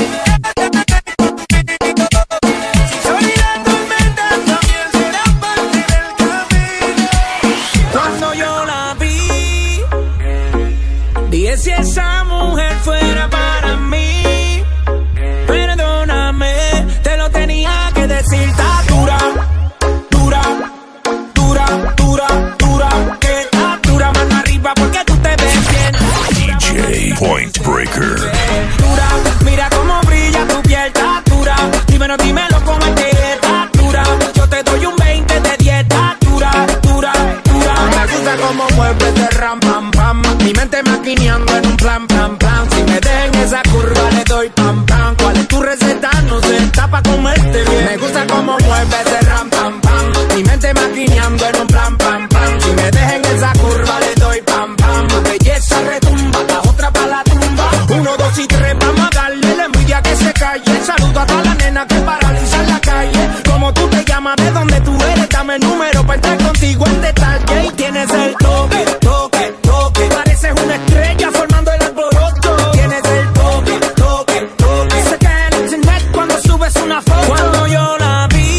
Si sol y la tormenta también serán parte del camino. Cuando yo la vi, dije si esa mujer fuera para mí. Perdóname, te lo tenía que decir. Está dura, dura, dura, dura, dura. Que está dura, mano arriba porque tú te ves bien. D J Point Breaker. Dura, mira cómo brilla tu piel, está dura. Dímelo, dímelo cómo es que está dura. Yo te doy un veinte de dieta, dura, dura, dura. Me gusta cómo mueves de ram, pam, pam. Mi mente maquineando en un plan, plan, plan. Si me den esa curva le doy pam, pam. ¿Cuál es tu receta? No sé, está pa' comerte bien. Me gusta cómo mueves de ram, pam, pam. Mi mente maquineando en un plan, pam, pam. Si me dejen esa curva le doy pam, pam. Tu belleza retumba, la otra pa' la tumba. Uno, dos y tres, vamos a darle la envidia que se calle. Saludo a toda la nena que paralizan la calle. Como tú te llamas, de dónde tú eres, dame el número pa' entrar contigo en detalle. Y tienes el toque, toque, toque. Pareces una estrella formando el alboroto. Tienes el toque, toque, toque. Se cae el internet cuando subes una foto. Cuando yo la vi,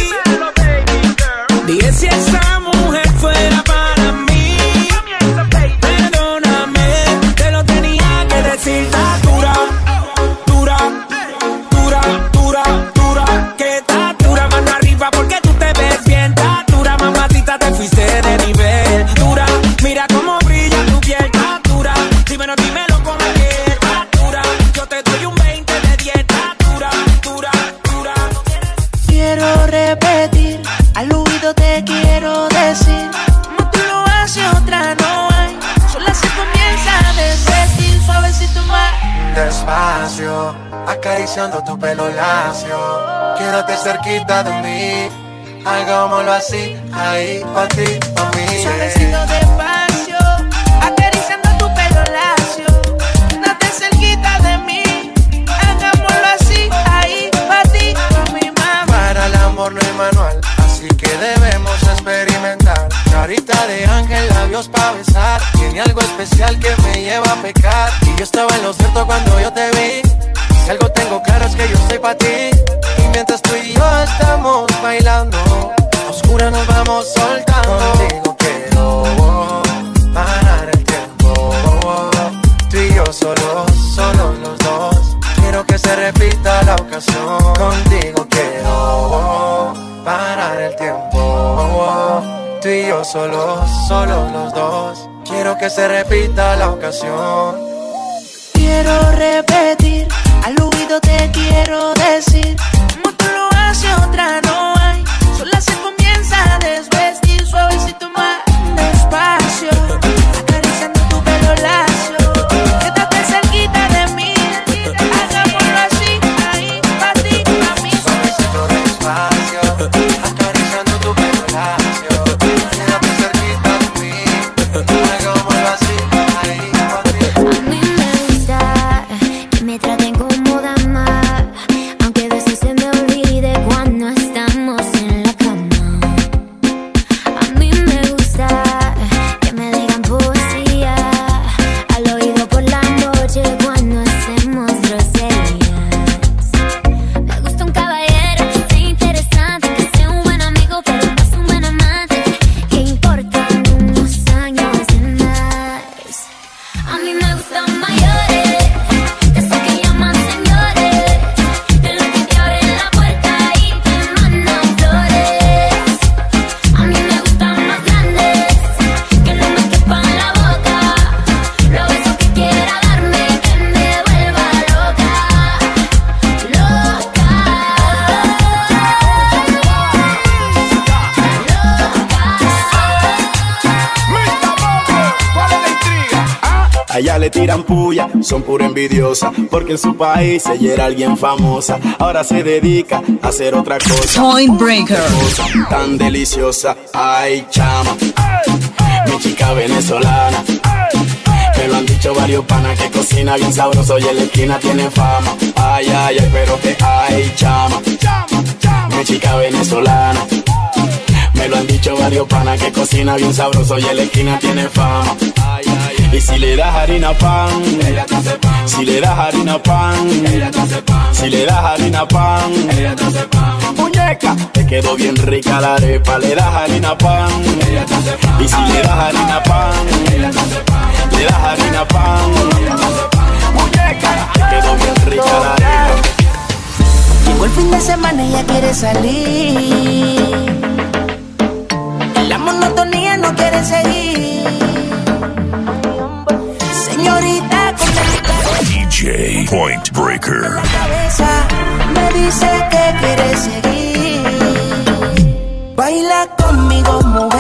dije si esa mujer fuera para mí. Perdóname, te lo tenía que decir. Está dura, dura, dura, dura, dura. Que está dura, mano arriba porque tú te ves bien. Está dura, mamacita, te fuiste de nivel. Dura, mira cómo brilla tu piel. Está dura, dímelo, dímelo con la piel. Está dura, yo te doy un veinte de dieta. Dura, dura, dura. Quiero repetir, al oído te quiero decir, como tú lo haces otra no hay, sola se comienza a desvestir, suavecito más. Despacio, acariciando tu pelo lacio. Quédate cerquita de mí, hagámoslo así, ahí, pa' ti, pa' mí. Suavecito despacio, acariciando tu pelo lacio. Quédate cerquita de mí, hagámoslo así, ahí, pa' ti, pa' mi mamá. Para el amor no hay manual, así que debemos experimentar. Carita de ángel, labios pa' besar. Tiene algo especial que me lleva a pecar. Y yo estaba en lo cierto cuando yo te vi. Si algo tengo claro es que yo soy pa' ti. Y mientras tú y yo estamos bailando, a oscuras nos vamos soltando. Contigo quiero parar el tiempo. Tú y yo solos, solo los dos. Quiero que se repita la ocasión. Contigo quiero parar el tiempo. Tú y yo solos, solo los dos. Quiero que se repita la ocasión. Quiero repetir, al oído te quiero decir, como tú lo haces otra no hay, sola se comienza a desvestir, suavecito más despacio, acariciando tu pelo lacio. Quédate cerquita de le tiran puya, son pura envidiosa, porque en su país ella era alguien famosa. Ahora se dedica a hacer otra cosa. Point Breaker. Cosa tan deliciosa, ay chama, mi chica venezolana. Me lo han dicho varios panas que cocina bien sabroso y en la esquina tiene fama. Ay, ay, ay, pero que ay chama, mi chica venezolana. Me lo han dicho varios panas que cocina bien sabroso y en la esquina tiene fama. Ay, ay, y si le das harina pan, ella te hace pan. Si le das harina pan, ella te hace pan. Si le das harina pan, ella te hace pan. Muñeca, te quedó bien rica la arepa. Le das harina pan, ella te hace pan. Y si le das harina pan, ella te hace pan. Le das harina pan, ella te hace pan. Muñeca, te quedó bien rica la arepa. Llegó el fin de semana y ella quiere salir. La monotonía no quiere seguir. Señorita con la D J Point Breaker. cabeza me dice que quiere seguir. Baila conmigo,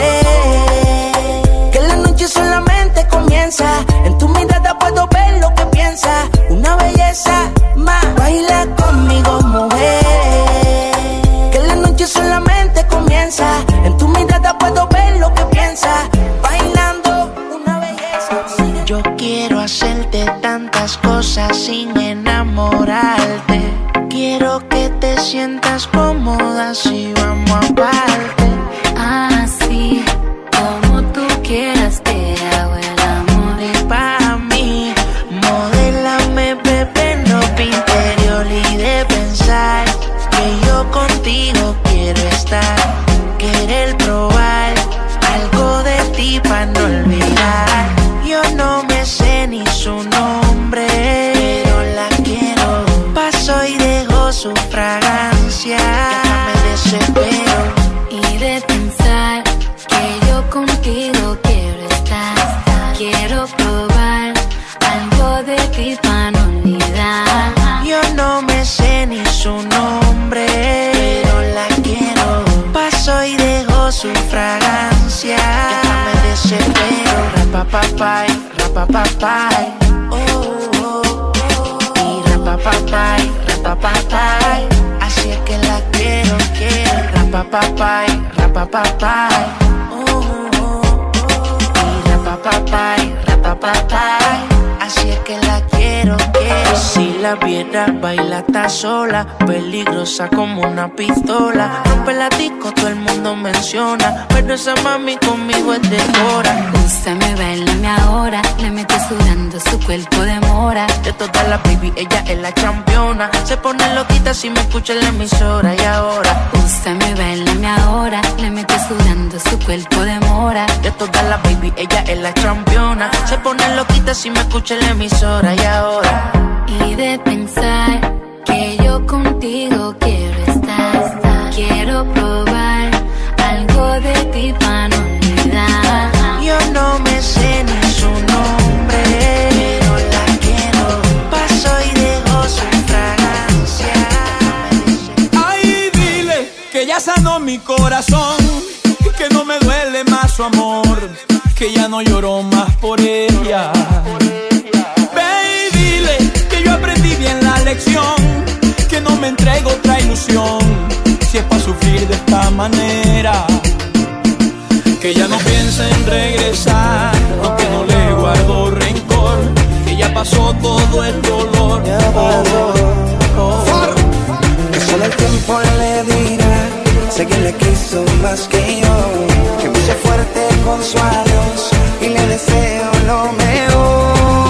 mujer, que la noche solamente comienza. En tu mirada puedo ver lo que piensa. Una belleza más. Baila conmigo, mujer, que la noche solamente comienza. En tu mirada puedo ver lo que piensa. Bailando una belleza. Yo quiero hacerte tantas cosas sin enamorarte. Quiero que te sientas cómoda si vamos aparte. Así como tú quieras te hago el amor. Y pa' mí, modélame, bebé, ropa interior. Y de pensar que yo contigo quiero estar. Querer probar algo de ti pa' no olvidar. Yo no me sé ni su nombre, pero la quiero. Paso y dejo su fragancia, me desespero. Y de pensar que yo contigo quiero estar. Quiero probar algo de ti para no olvidar. Yo no me sé ni su nombre, pero la quiero. Paso y dejo su fragancia, me desespero. Rapapapay, rapapapay, oh, oh, oh. Y rapapapay, rapapapay, así es que la quiero, quiero. Rapapapay, rapapapay, oh, oh, oh. Y rapapapay, rapapapay, así es que la quiero, quiero. Si la viera baila está sola, peligrosa como una pistola. Rompe la disco, todo el mundo menciona, pero esa mami conmigo es de hora. Úsame, bailame ahora, le metes sudando su cuerpo de mora. De todas las baby, ella es la campeona. Se pone loquita si me escucha en la emisora. Y ahora, úsame, bailame ahora, le metes sudando su cuerpo de mora. de todas las baby, ella es la campeona. Se pone loquita si me escucha en la emisora. Y ahora, Y de pensar que yo contigo quiero estar. Quiero probar algo de ti para no olvidar. yo no me sé ni su nombre, pero la quiero. Paso y dejo su fragancia. Ay, dile que ya sanó mi corazón, que no me duele más su amor, que ya no lloro más por ella. Ve y dile que yo aprendí bien la lección, que no me entrego otra ilusión, si es pa' sufrir de esta manera. Que ya no piensa en regresar, aunque no le guardo rencor, que ya pasó todo el dolor. Oh, oh, oh. Que solo el tiempo le dirá si alguien le quiso más que yo, que me hizo fuerte con su adiós y le deseo lo mejor.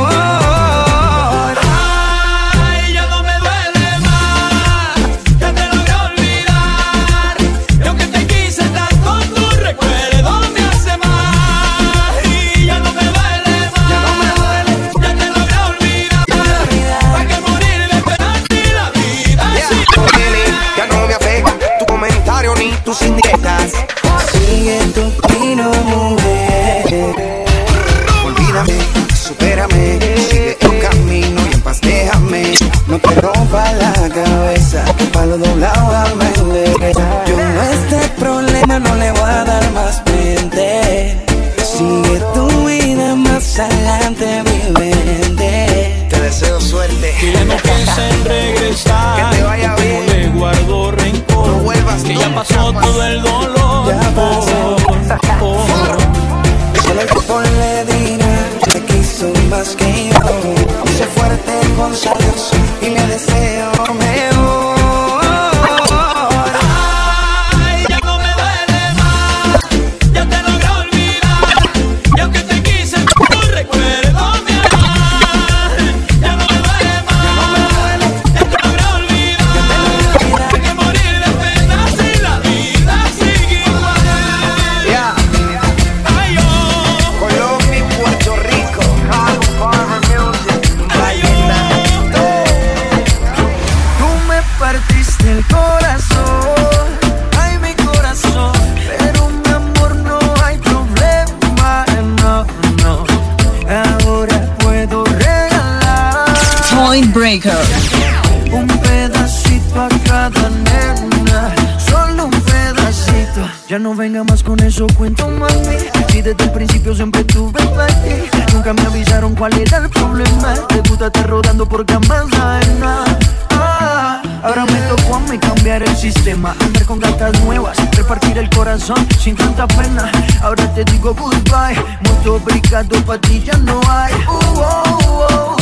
Ay, ya no me duele más, ya te logré olvidar, y aunque te quise tanto tu recuerdo me hace mal. Y ya no me duele más, ya no me duele, ya te logré olvidar, para que morir de esperarte la vida. Ya no me afecta tu comentario ni tus indirectas. Sigue tu camino, mujer. Olvídame, supera que ya no piensa en regresar, que te vaya bien, no le guardo rencor, no vuelvas que ya nunca pasó más. todo el dolor. Ya pasó. Oh, oh. Solo el tiempo le dirá, te quiso más que yo. Sé fuerte con Dios y le deseo mejor. Breaker. Un pedacito a cada nena, solo un pedacito. Ya no venga más con eso, cuento mami. Si desde el principio siempre tuve para ti, nunca me avisaron cuál era el problema. Te gusta estar rodando por camas ajenas. Ah, ahora me tocó a mí cambiar el sistema, andar con gatas nuevas, repartir el corazón sin tanta pena. Ahora te digo goodbye, mucho obrigado, pa' ti ya no hay. Uh, oh, oh, oh.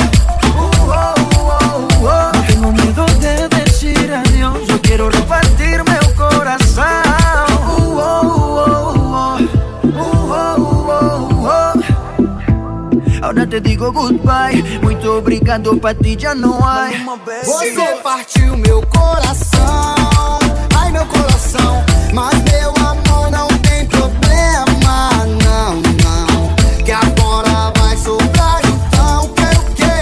No tengo miedo de decir adiós, yo quiero repartirme un corazón. Uh, oh, oh, oh, oh, oh. Ahora te digo goodbye, muito obrigado, pra ti já não há. Você partiu meu coração, ai meu coração, mas meu amor não tem problema, não, não, que agora vai sobrar, então quero o quê?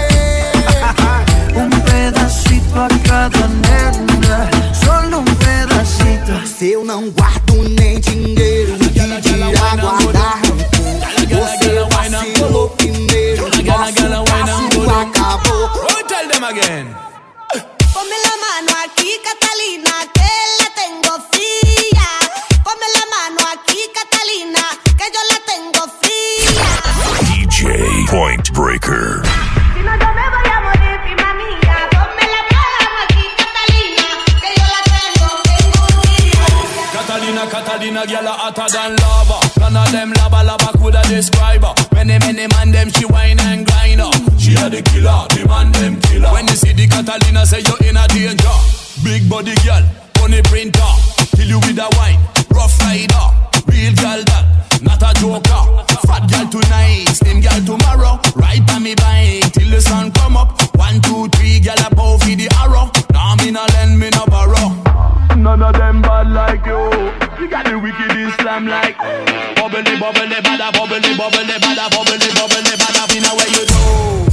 A cada nena, solo um pedacito. Se eu não guardo nem dinheiro, que dirá guardar rancor. Você vacilou primeiro, nosso passo acabou. Tell them again. Ponme la mano aquí, Catalina, que la tengo fría. Ponme la mano aquí, Catalina, que yo la tengo fría. D J Point Breaker. Si no, yo me voy a morir, prima mía. Ponme la mano aquí, Catalina, que yo la tengo, tengo fría. Catalina, Catalina, girl a hotter than lava. None of them lava, lava coulda describe her. Many, many man them she whine and grind up. She a the killer, the man them killer. When you see the Catalina, say you in a danger. Big body girl, funny printer. Kill you with a wine, rough rider. Real girl that, not a joker. Fat girl tonight, slim girl tomorrow. Ride by me bike till the sun come up. One, two, three, girl a bow for the arrow. Now me no lend, me no borrow. None of them bad like you. You got the wicked Islam like bubbly, bubbly, bada, bubbly, bubbly, bada, bubbly, bubbly, bada. We know where you do.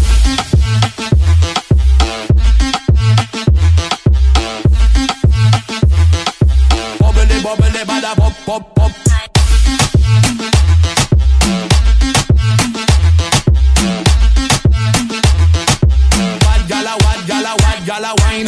Bubbly, bubbly, bada, pop, pop, pop. What gala, what gala, what gala, wine.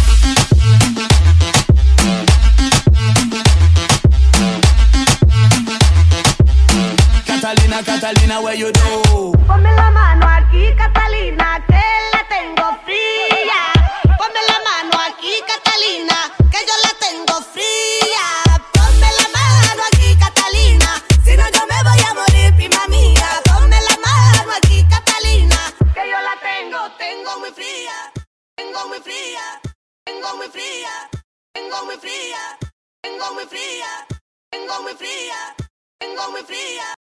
Catalina, Catalina, where you do? Ponme la mano aquí, Catalina, que la tengo fría. Ponme la mano aquí, Catalina, que yo la tengo fría. Ponme la mano aquí, Catalina, si no yo me voy a morir, prima mía. Ponme la mano aquí, Catalina, que yo la tengo, tengo muy fría. Tengo muy fría, tengo muy fría, tengo muy fría, tengo muy fría, tengo muy fría, tengo muy fría.